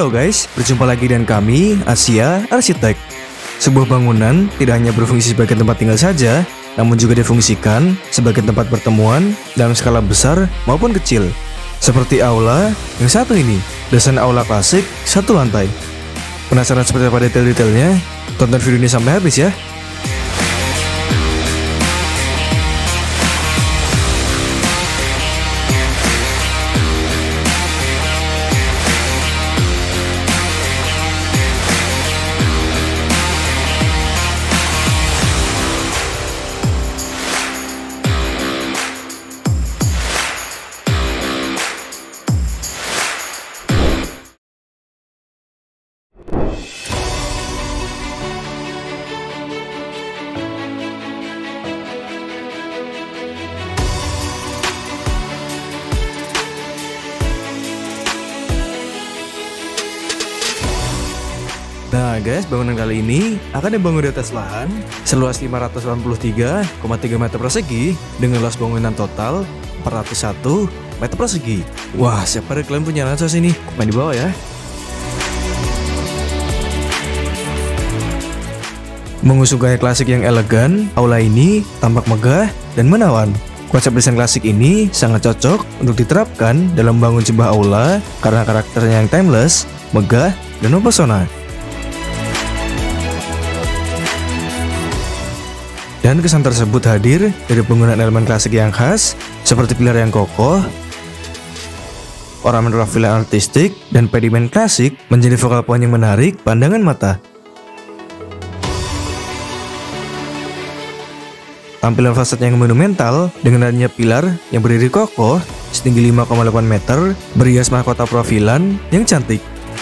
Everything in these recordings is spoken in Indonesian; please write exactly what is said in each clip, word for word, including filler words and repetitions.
Halo guys, berjumpa lagi dengan kami, Asia Arsitek. Sebuah bangunan tidak hanya berfungsi sebagai tempat tinggal saja, namun juga difungsikan sebagai tempat pertemuan dalam skala besar maupun kecil. Seperti aula yang satu ini, desain aula klasik satu lantai. Penasaran seperti apa detail-detailnya? Tonton video ini sampai habis ya. Nah guys, bangunan kali ini akan dibangun di atas lahan seluas lima ratus delapan puluh tiga koma tiga meter persegi dengan luas bangunan total empat ratus satu meter persegi. Wah, siapa dari kalian punya ransos ini? Main di bawah ya. Mengusung gaya klasik yang elegan, aula ini tampak megah dan menawan. Konsep desain klasik ini sangat cocok untuk diterapkan dalam bangun sebuah aula karena karakternya yang timeless, megah, dan mempesona. Dan kesan tersebut hadir dari penggunaan elemen klasik yang khas seperti pilar yang kokoh, ornamen rafilan artistik, dan pedimen klasik menjadi focal point yang menarik pandangan mata. Tampilan fasad yang monumental dengan adanya pilar yang berdiri kokoh setinggi lima koma delapan meter berhias mahkota profilan yang cantik.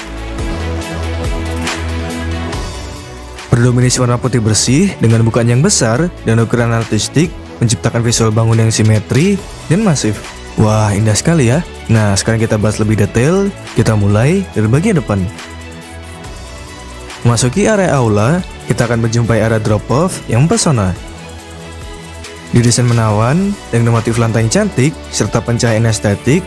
Berdominasi warna putih bersih dengan bukaan yang besar dan ukuran artistik menciptakan visual bangunan yang simetri dan masif. Wah, indah sekali ya. Nah, sekarang kita bahas lebih detail. Kita mulai dari bagian depan. Memasuki area aula, kita akan menjumpai area drop-off yang mempesona. Didesain menawan dengan motif lantai yang cantik serta pencahayaan estetik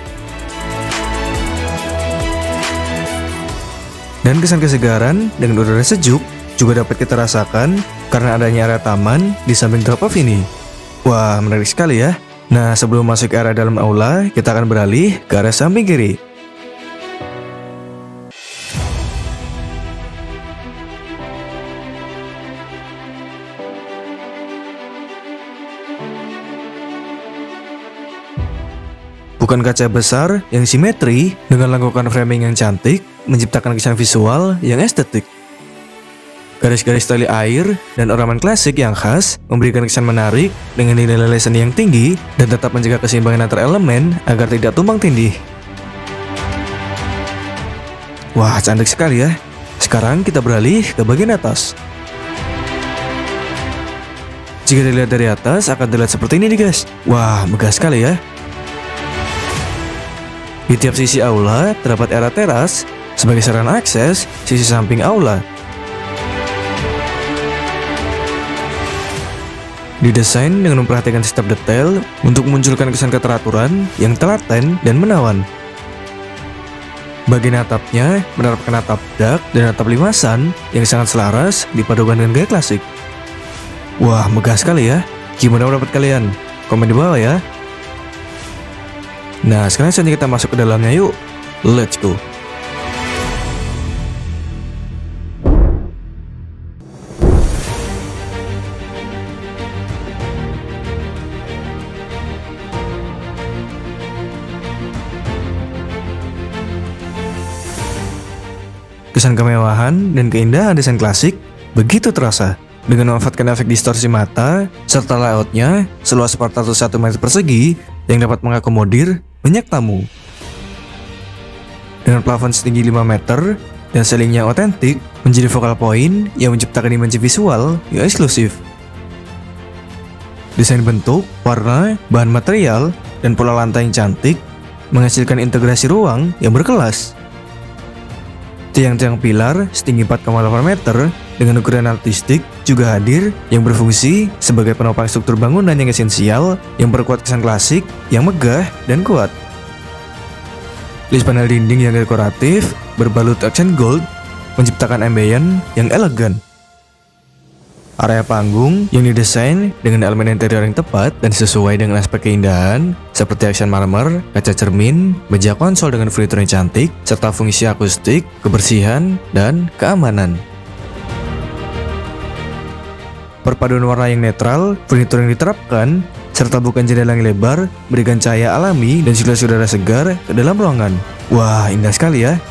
dan kesan kesegaran dengan udara sejuk juga dapat kita rasakan karena adanya area taman di samping drop-off ini. Wah, menarik sekali ya. Nah, sebelum masuk ke area dalam aula, kita akan beralih ke area samping kiri. Bukan kaca besar yang simetri dengan lengkungan framing yang cantik menciptakan kesan visual yang estetik. Garis-garis tali air dan ornamen klasik yang khas memberikan kesan menarik dengan nilai-nilai seni yang tinggi dan tetap menjaga keseimbangan antar elemen agar tidak tumpang tindih. Wah, cantik sekali ya. Sekarang kita beralih ke bagian atas. Jika dilihat dari atas akan terlihat seperti ini nih guys. Wah, megah sekali ya. Di tiap sisi aula terdapat area teras sebagai sarana akses sisi samping aula. Didesain dengan memperhatikan setiap detail untuk memunculkan kesan keteraturan yang telaten dan menawan. Bagian atapnya menerapkan atap dak dan atap limasan yang sangat selaras dipadukan dengan gaya klasik. Wah, megah sekali ya. Gimana pendapat kalian? Komen di bawah ya. Nah, sekarang saja kita masuk ke dalamnya yuk. Let's go. Kesan kemewahan dan keindahan desain klasik begitu terasa dengan memanfaatkan efek distorsi mata serta layoutnya seluas empat ratus satu meter persegi yang dapat mengakomodir banyak tamu. Dengan plafon setinggi lima meter dan ceilingnya otentik menjadi focal point yang menciptakan dimensi visual yang eksklusif. Desain bentuk, warna, bahan material, dan pola lantai yang cantik menghasilkan integrasi ruang yang berkelas. Tiang-tiang pilar setinggi empat koma delapan meter dengan ukuran artistik juga hadir yang berfungsi sebagai penopang struktur bangunan yang esensial yang berkuat kesan klasik yang megah dan kuat. List panel dinding yang dekoratif berbalut aksen gold menciptakan ambient yang elegan. Area panggung yang didesain dengan elemen interior yang tepat dan sesuai dengan aspek keindahan seperti aksen marmer, kaca cermin, meja konsol dengan furnitur yang cantik, serta fungsi akustik, kebersihan, dan keamanan. Perpaduan warna yang netral, furnitur yang diterapkan, serta bukan jendela yang lebar memberikan cahaya alami dan sirkulasi udara segar ke dalam ruangan. Wah, indah sekali ya.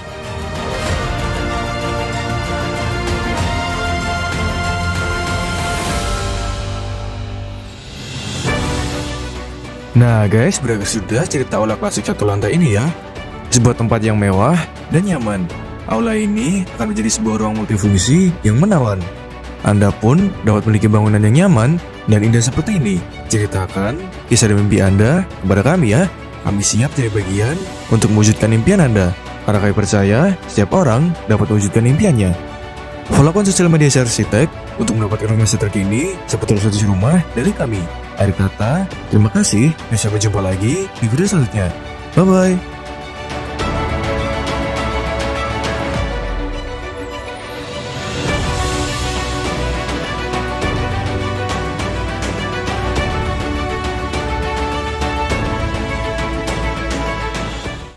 Nah guys, berakhir sudah cerita aula klasik satu lantai ini ya. Sebuah tempat yang mewah dan nyaman. Aula ini akan menjadi sebuah ruang multifungsi yang menawan. Anda pun dapat memiliki bangunan yang nyaman dan indah seperti ini. Ceritakan kisah dan mimpi Anda kepada kami ya. Kami siap jadi bagian untuk mewujudkan impian Anda. Karena kami percaya setiap orang dapat mewujudkan impiannya. Follow akun sosial media Arsitek untuk mendapatkan informasi terkini seputar solusi rumah dari kami. Akhir kata, terima kasih dan sampai jumpa lagi di video selanjutnya. Bye-bye.